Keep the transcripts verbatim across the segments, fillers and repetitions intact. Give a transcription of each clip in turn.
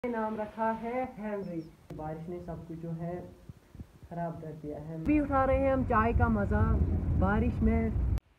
नाम रखा है हेनरी। बारिश ने सब कुछ जो है खराब कर दिया है। अभी उठा रहे हैं हम चाय का मज़ा। बारिश में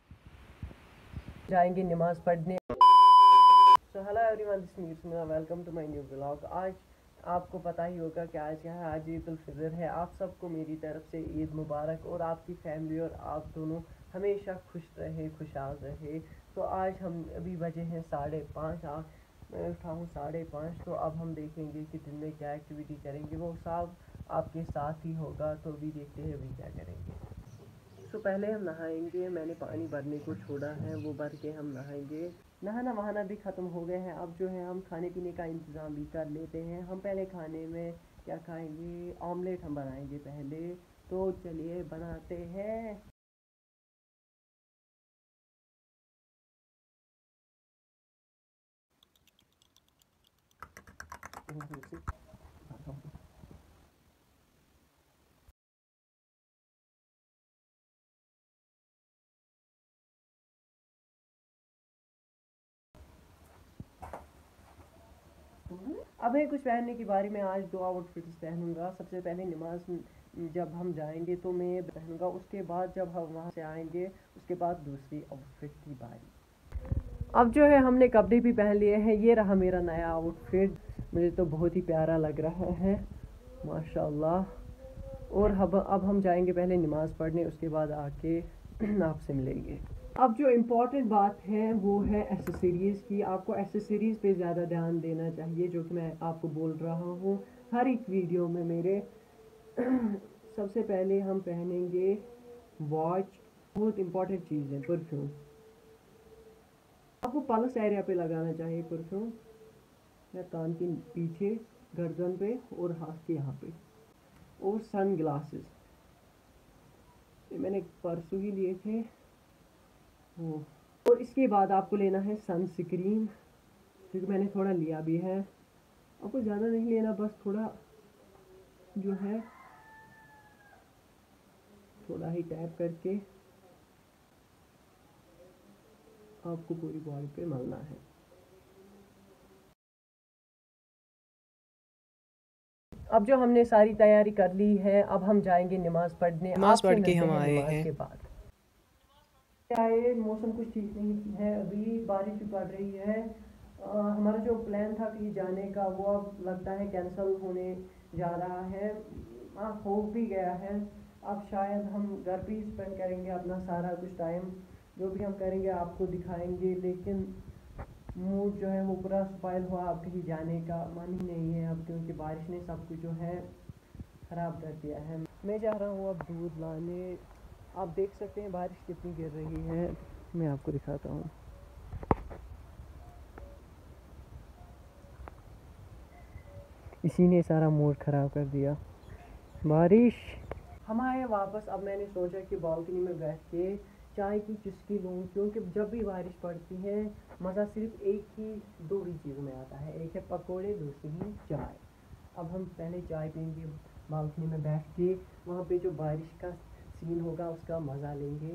जाएंगे नमाज पढ़ने। So hello everyone, this is Meera, welcome to my new vlog. आज आपको पता ही होगा कि आज क्या है, आज ईद उल फितर है। आप सबको मेरी तरफ से ईद मुबारक, और आपकी फैमिली और आप दोनों हमेशा खुश रहे, खुशहाल रहे। तो आज हम अभी बजे हैं साढ़े पाँच, आप मैं उठा हूँ साढ़े पाँच। तो अब हम देखेंगे कि दिन में क्या एक्टिविटी करेंगे, वो सब आपके साथ ही होगा। तो अभी देखते हैं अभी क्या करेंगे। तो पहले हम नहाएंगे। मैंने पानी भरने को छोड़ा है, वो भर के हम नहाएंगे। नहाना वहाना भी ख़त्म हो गए हैं। अब जो है हम खाने पीने का इंतज़ाम भी कर लेते हैं। हम पहले खाने में क्या खाएंगे, ऑमलेट हम बनाएंगे पहले। तो चलिए बनाते हैं। अब है कुछ पहनने की बारी में। आज दो आउटफिट्स पहनूंगा। सबसे पहले नमाज जब हम जाएंगे तो मैं पहनूंगा, उसके बाद जब हम वहाँ से आएंगे उसके बाद दूसरी आउटफिट की बारी। अब जो है हमने कपड़े भी पहन लिए हैं। ये रहा मेरा नया आउटफिट। मुझे तो बहुत ही प्यारा लग रहा है, माशाल्लाह। और अब अब हम जाएंगे पहले नमाज़ पढ़ने, उसके बाद आके आपसे मिलेंगे। अब जो इम्पोर्टेंट बात है वो है एसेसरीज़ की। आपको एसेसरीज़ पे ज़्यादा ध्यान देना चाहिए, जो कि मैं आपको बोल रहा हूँ हर एक वीडियो में मेरे। सबसे पहले हम पहनेंगे वॉच, बहुत इम्पोर्टेंट चीज़ है। परफ्यूम आपको पल्स एरिया पे लगाना चाहिए परफ्यूम, या कान के पीछे, गर्दन पे और हाथ के यहाँ पे। और सन ग्लासेस, ये मैंने परसों ही लिए थे वो। और इसके बाद आपको लेना है सनस्क्रीन, क्योंकि मैंने थोड़ा लिया भी है। आपको ज़्यादा नहीं लेना, बस थोड़ा जो है थोड़ा ही टैप करके आपको पूरी बॉडी पे मलना है। अब जो हमने सारी तैयारी कर ली है, अब हम जाएंगे नमाज पढ़ने। नमाज आपसे पढ़ के मिलते हम हैं आए नमाज हैं। के बाद। आए, मौसम कुछ ठीक नहीं है, अभी बारिश भी पड़ रही है। आ, हमारा जो प्लान था कहीं जाने का, वो अब लगता है कैंसिल होने जा रहा है। आ, हो भी गया है। अब शायद हम घर पे ही स्पेंड करेंगे अपना सारा कुछ टाइम। जो भी हम करेंगे आपको दिखाएंगे, लेकिन मूड जो है वो पूरा स्पॉइल हुआ। अब कहीं जाने का मन ही नहीं है अब, क्योंकि बारिश ने सब कुछ जो है ख़राब कर दिया है। मैं जा रहा हूँ अब दूध लाने। आप देख सकते हैं बारिश कितनी गिर रही है, मैं आपको दिखाता हूँ। इसी ने सारा मूड ख़राब कर दिया, बारिश। हम आए वापस। अब मैंने सोचा कि बालकनी में बैठ के चाय की चुस्की लूँ, क्योंकि जब भी बारिश पड़ती है मज़ा सिर्फ एक ही दो ही चीज़ों में आता है, एक है पकोड़े, दूसरी है चाय। अब हम पहले चाय पीएंगे बालकनी में बैठ के, वहाँ पे जो बारिश का सीन होगा उसका मज़ा लेंगे।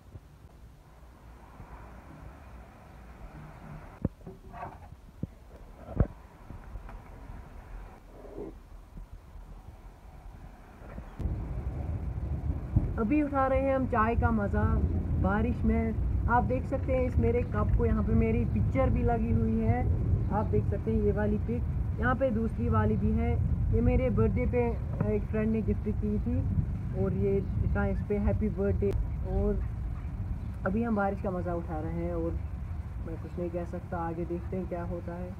अभी उठा रहे हैं हम चाय का मज़ा बारिश में। आप देख सकते हैं इस मेरे कप को, यहाँ पे मेरी पिक्चर भी लगी हुई है। आप देख सकते हैं ये वाली पिक, यहाँ पे दूसरी वाली भी है। ये मेरे बर्थडे पे एक फ्रेंड ने गिफ्ट की थी, और ये लिखा है इस पर हैप्पी बर्थडे। और अभी हम बारिश का मज़ा उठा रहे हैं, और मैं कुछ नहीं कह सकता। आगे देखते हैं क्या होता है।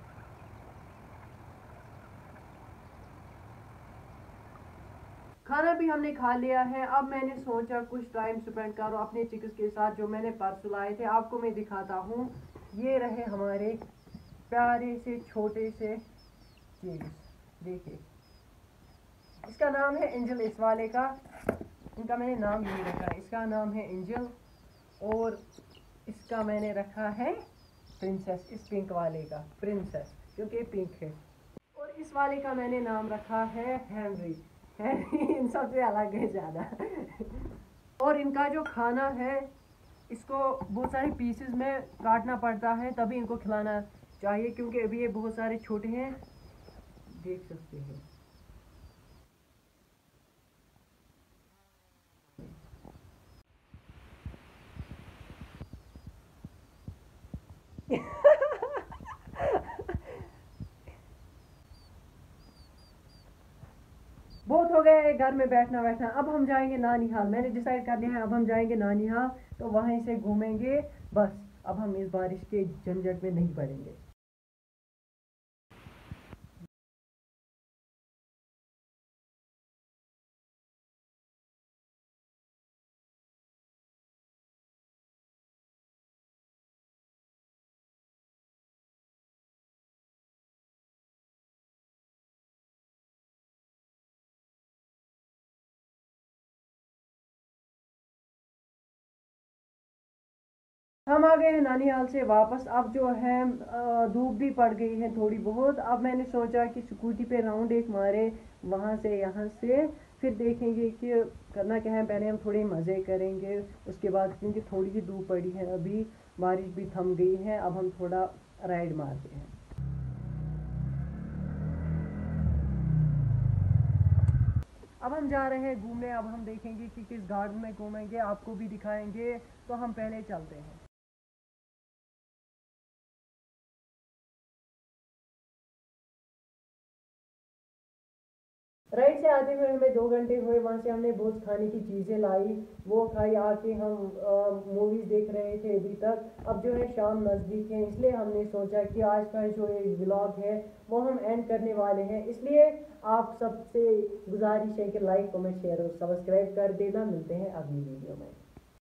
खाना भी हमने खा लिया है। अब मैंने सोचा कुछ टाइम स्पेंड करो अपने चिकस के साथ, जो मैंने परसों लाए थे। आपको मैं दिखाता हूँ। ये रहे हमारे प्यारे से छोटे से चिकस, देखिए। इसका नाम है एंजल, इस वाले का। इनका मैंने नाम नहीं रखा, इसका नाम है एंजल। और इसका मैंने रखा है प्रिंसेस, इस पिंक वाले का प्रिंसेस, क्योंकि पिंक है। और इस वाले का मैंने नाम रखा है हेनरी। हेनरी इन सबसे अलग है ज़्यादा। और इनका जो खाना है, इसको बहुत सारे पीसेस में काटना पड़ता है, तभी इनको खिलाना चाहिए, क्योंकि अभी ये बहुत सारे छोटे हैं। देख सकते हैं। बहुत हो गया है घर में बैठना बैठना, अब हम जाएंगे नानी हाल। मैंने डिसाइड कर लिया है, अब हम जाएंगे नानी हाल, तो वहीं से घूमेंगे बस। अब हम इस बारिश के झंझट में नहीं पड़ेंगे। हम आ गए हैं नानिहाल से वापस। अब जो है अ, धूप भी पड़ गई है थोड़ी बहुत। अब मैंने सोचा कि स्कूटी पे राउंड एक मारे, वहाँ से यहाँ से, फिर देखेंगे कि करना क्या है। पहले हम थोड़े मज़े करेंगे, उसके बाद क्योंकि थोड़ी ही धूप पड़ी है, अभी बारिश भी थम गई है, अब हम थोड़ा राइड मारते हैं। अब हम जा रहे हैं घूमने। अब हम देखेंगे कि किस गार्डन में घूमेंगे, आपको भी दिखाएंगे। तो हम पहले चलते हैं। राइड से आते हुए हमें दो घंटे हुए। वहाँ से हमने बहुत खाने की चीज़ें लाई, वो खाई। आके हम मूवीज़ देख रहे थे अभी तक। अब जो है शाम नज़दीक है, इसलिए हमने सोचा कि आज का जो ये व्लॉग है वो हम एंड करने वाले हैं। इसलिए आप सबसे गुजारिश है कि लाइक कमेंट शेयर और सब्सक्राइब कर देना। मिलते हैं अगली वीडियो में।